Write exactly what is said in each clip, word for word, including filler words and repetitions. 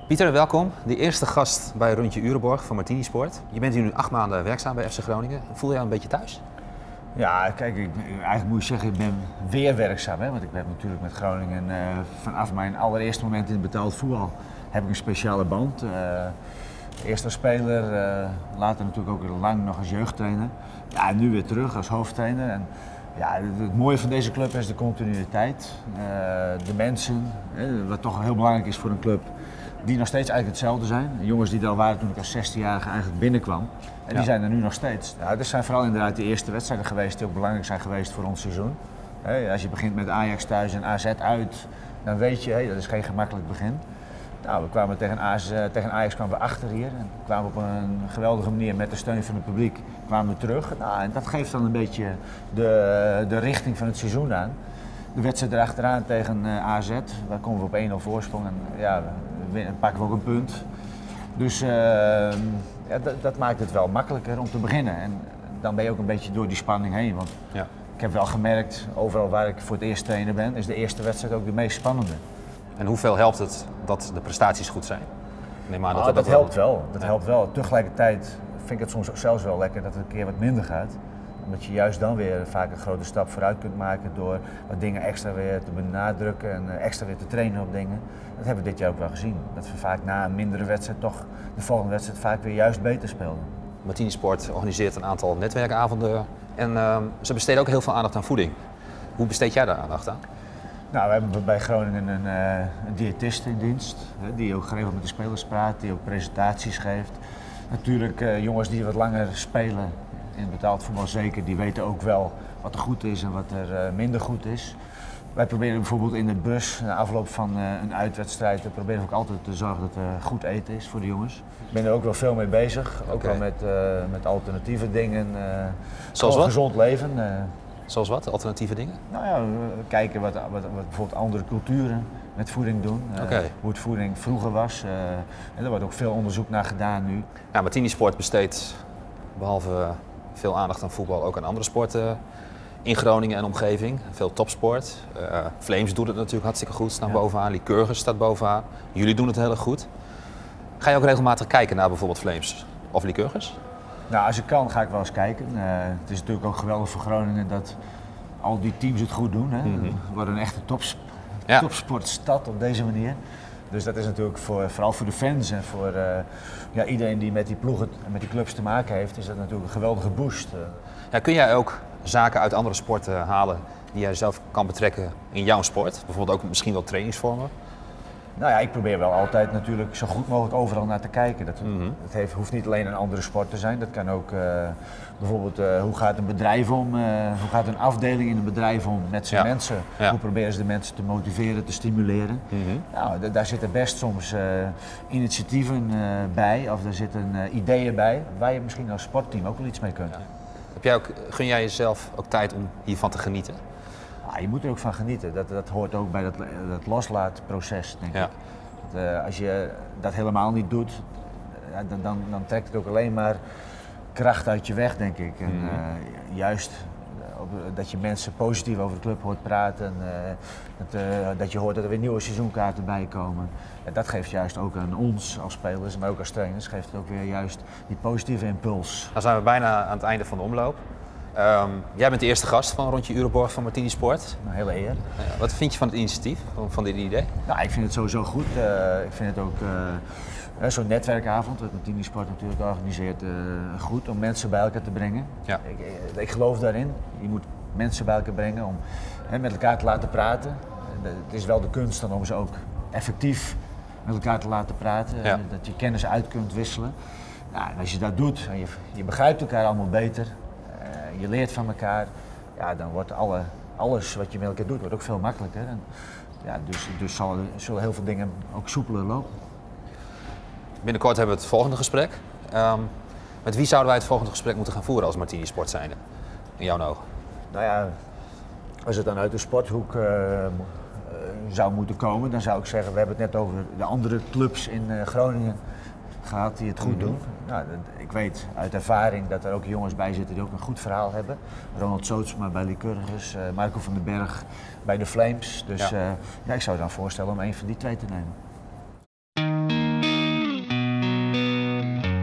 Pieter, welkom. De eerste gast bij Rondje Urenborg van Martini Sport. Je bent hier nu acht maanden werkzaam bij F C Groningen. Voel je jou een beetje thuis? Ja, kijk, ik, eigenlijk moet je zeggen, ik ben weer werkzaam. Hè? Want ik ben natuurlijk met Groningen uh, vanaf mijn allereerste moment in het betaald voetbal heb ik een speciale band. Uh, eerst als speler, uh, later natuurlijk ook lang nog als jeugdtrainer. Ja, en nu weer terug als hoofdtrainer. En, ja, het, het mooie van deze club is de continuïteit. Uh, de mensen, hè, wat toch heel belangrijk is voor een club, die nog steeds eigenlijk hetzelfde zijn. De jongens die er al waren toen ik als zestienjarige eigenlijk binnenkwam. En die ja. zijn er nu nog steeds. Ja, dit zijn vooral inderdaad de eerste wedstrijden geweest die ook belangrijk zijn geweest voor ons seizoen. He, als je begint met Ajax thuis en A Z uit, dan weet je, hey, dat is geen gemakkelijk begin. Nou, we kwamen tegen, A Z, tegen Ajax kwamen we achter hier en kwamen op een geweldige manier met de steun van het publiek kwamen we terug. Nou, en dat geeft dan een beetje de, de richting van het seizoen aan. De wedstrijd erachteraan tegen A Z, daar komen we op één nul voorsprong en ja, we pakken we ook een punt. Dus uh, ja, dat, dat maakt het wel makkelijker om te beginnen. En dan ben je ook een beetje door die spanning heen. Want ja. ik heb wel gemerkt, overal waar ik voor het eerst trainer ben, is de eerste wedstrijd ook de meest spannende. En hoeveel helpt het dat de prestaties goed zijn? Neem aan dat, ah, dat, dat dat helpt wel. Dat ja. helpt wel. Tegelijkertijd vind ik het soms ook zelfs wel lekker dat het een keer wat minder gaat. Omdat je juist dan weer vaak een grote stap vooruit kunt maken door wat dingen extra weer te benadrukken en extra weer te trainen op dingen. Dat hebben we dit jaar ook wel gezien. Dat we vaak na een mindere wedstrijd toch de volgende wedstrijd vaak weer juist beter speelden. Martini Sport organiseert een aantal netwerkavonden en uh, ze besteden ook heel veel aandacht aan voeding. Hoe besteed jij daar aandacht aan? Nou, we hebben bij Groningen een, uh, een diëtist in dienst, hè, die ook geregeld met de spelers praat, die ook presentaties geeft. Natuurlijk uh, jongens die wat langer spelen in het betaald voetbal zeker, die weten ook wel wat er goed is en wat er uh, minder goed is. Wij proberen bijvoorbeeld in de bus, na afloop van uh, een uitwedstrijd, we proberen ook altijd te zorgen dat er goed eten is voor de jongens. Ik ben er ook wel veel mee bezig, ook okay. wel met, uh, met alternatieve dingen. Uh, Zoals wat? Gezond leven. Uh, Zoals wat? Alternatieve dingen? Nou ja, we kijken wat, wat, wat bijvoorbeeld andere culturen met voeding doen. Uh, okay. Hoe het voeding vroeger was. Uh, en er wordt ook veel onderzoek naar gedaan nu. Ja, Martini Sport besteedt behalve veel aandacht aan voetbal ook aan andere sporten in Groningen en omgeving. Veel topsport. Uh, Flames doet het natuurlijk hartstikke goed, staan ja. bovenaan. Lycurgus staat bovenaan. Jullie doen het heel erg goed. Ga je ook regelmatig kijken naar bijvoorbeeld Flames of Lycurgus? Nou, als ik kan ga ik wel eens kijken. Uh, het is natuurlijk ook geweldig voor Groningen dat al die teams het goed doen. Hè. Mm-hmm. We worden een echte tops, ja. topsportstad op deze manier. Dus dat is natuurlijk voor, vooral voor de fans en voor uh, ja, iedereen die met die ploegen en met die clubs te maken heeft, is dat natuurlijk een geweldige boost. Ja, kun jij ook zaken uit andere sporten halen die jij zelf kan betrekken in jouw sport? Bijvoorbeeld ook misschien wel trainingsvormen? Nou ja, ik probeer wel altijd natuurlijk zo goed mogelijk overal naar te kijken. Dat, mm-hmm. dat heeft, hoeft niet alleen een andere sport te zijn. Dat kan ook uh, bijvoorbeeld uh, hoe gaat een bedrijf om, uh, hoe gaat een afdeling in een bedrijf om met zijn ja. mensen. Ja. Hoe proberen ze de mensen te motiveren, te stimuleren. Mm-hmm. Nou, d- daar zitten best soms uh, initiatieven uh, bij of er zitten uh, ideeën bij waar je misschien als sportteam ook wel iets mee kunt. Ja. Heb jij ook, gun jij jezelf ook tijd om hiervan te genieten? Ah, je moet er ook van genieten. Dat, dat hoort ook bij dat, dat loslaatproces, denk ja. ik. Dat, uh, als je dat helemaal niet doet, uh, dan, dan, dan trekt het ook alleen maar kracht uit je weg, denk ik. En, uh, juist uh, dat je mensen positief over de club hoort praten, uh, dat, uh, dat je hoort dat er weer nieuwe seizoenkaarten bij komen. Uh, dat geeft juist ook aan ons als spelers, maar ook als trainers, geeft het ook weer juist die positieve impuls. Dan zijn we bijna aan het einde van de omloop. Um, jij bent de eerste gast van Rondje Urenborg van Martini Sport. Een hele eer. Uh, wat vind je van het initiatief, van, van dit idee? Nou, ik vind het sowieso goed. Uh, ik vind het ook uh, zo'n netwerkavond, wat Martini Sport natuurlijk organiseert, uh, goed om mensen bij elkaar te brengen. Ja. Ik, ik, ik geloof daarin. Je moet mensen bij elkaar brengen om hè, met elkaar te laten praten. Het is wel de kunst dan om ze ook effectief met elkaar te laten praten. Ja. Dat je kennis uit kunt wisselen. Nou, en als je dat doet en je, je begrijpt elkaar allemaal beter. Je leert van elkaar, ja, dan wordt alle, alles wat je met elkaar doet wordt ook veel makkelijker. En, ja, dus dus zal, zullen heel veel dingen ook soepeler lopen. Binnenkort hebben we het volgende gesprek. Um, met wie zouden wij het volgende gesprek moeten gaan voeren als Martini Sport zijnde? In jouw ogen? Nou ja, als het dan uit de sporthoek uh, uh, zou moeten komen, dan zou ik zeggen, we hebben het net over de andere clubs in uh, Groningen gehad die het goed mm-hmm. doen. Nou, ik weet uit ervaring dat er ook jongens bij zitten die ook een goed verhaal hebben. Ronald Sootsma bij Lycurgus, uh, Marco van den Berg bij de Flames. Dus ja. Uh, ja, ik zou dan voorstellen om een van die twee te nemen.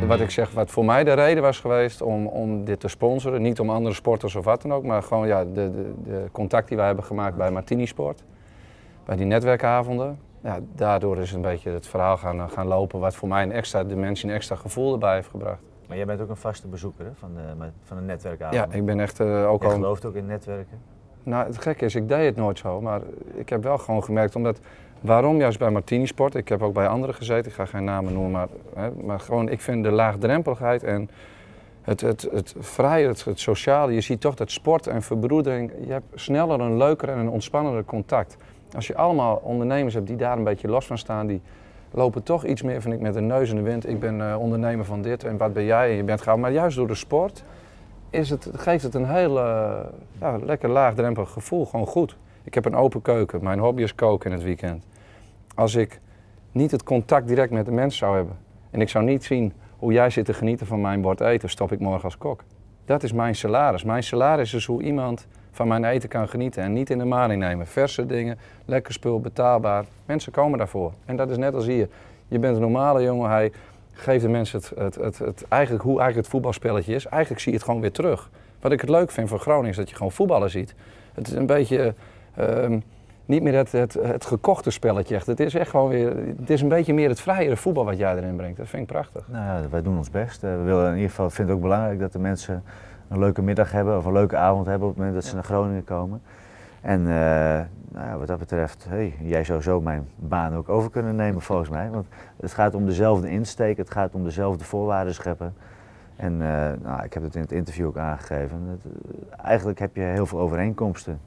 wat ik zeg, wat voor mij de reden was geweest om, om dit te sponsoren, niet om andere sporters of wat dan ook, maar gewoon ja, de, de, de contact die wij hebben gemaakt bij Martini Sport, bij die netwerkavonden. Ja, daardoor is een beetje het verhaal gaan, gaan lopen wat voor mij een extra dimensie, een extra gevoel erbij heeft gebracht. Maar jij bent ook een vaste bezoeker hè, van, de, van een netwerkavond. Ja, ik ben echt uh, ook Je al... gelooft ook in netwerken? Nou, het gekke is, ik deed het nooit zo, maar ik heb wel gewoon gemerkt, omdat, waarom juist bij Martini Sport, ik heb ook bij anderen gezeten, ik ga geen namen noemen, maar, hè, maar gewoon, ik vind de laagdrempeligheid en het, het, het vrije, het, het sociale, je ziet toch dat sport en verbroedering, je hebt sneller een leuker en een ontspannender contact. Als je allemaal ondernemers hebt die daar een beetje los van staan, die lopen toch iets meer, vind ik, met een neus in de wind. Ik ben uh, ondernemer van dit en wat ben jij en je bent gauw, maar juist door de sport is het, geeft het een heel uh, ja, lekker laagdrempelig gevoel, gewoon goed. Ik heb een open keuken, mijn hobby is koken in het weekend. Als ik niet het contact direct met de mensen zou hebben en ik zou niet zien hoe jij zit te genieten van mijn bord eten, stop ik morgen als kok. Dat is mijn salaris. Mijn salaris is hoe iemand van mijn eten kan genieten en niet in de maling nemen. Verse dingen, lekker spul, betaalbaar. Mensen komen daarvoor. En dat is net als hier. Je bent een normale jongen, hij geeft de mensen het, het, het, het, eigenlijk, hoe eigenlijk het voetbalspelletje is. Eigenlijk zie je het gewoon weer terug. Wat ik het leuk vind voor Groningen is dat je gewoon voetballen ziet. Het is een beetje, uh, niet meer het, het, het gekochte spelletje echt. Het is echt gewoon weer, het is een beetje meer het vrijere voetbal wat jij erin brengt. Dat vind ik prachtig. Nou ja, wij doen ons best. Uh, we willen in ieder geval, vind het ook belangrijk dat de mensen een leuke middag hebben of een leuke avond hebben op het moment dat ze naar Groningen komen. En uh, nou ja, wat dat betreft, hey, jij zou zo mijn baan ook over kunnen nemen volgens mij. Want het gaat om dezelfde insteek, het gaat om dezelfde voorwaarden scheppen. En uh, nou, ik heb het in het interview ook aangegeven. Het, uh, eigenlijk heb je heel veel overeenkomsten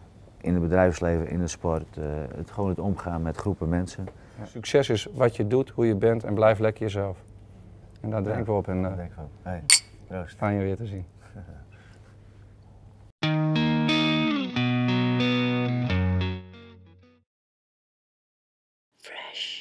in het bedrijfsleven, in de sport. Uh, het, gewoon het omgaan met groepen mensen. Ja. Succes is wat je doet, hoe je bent en blijf lekker jezelf. En daar drinken we op en uh, denk ik ook. Hey, proost. fijn je weer te zien. Fresh.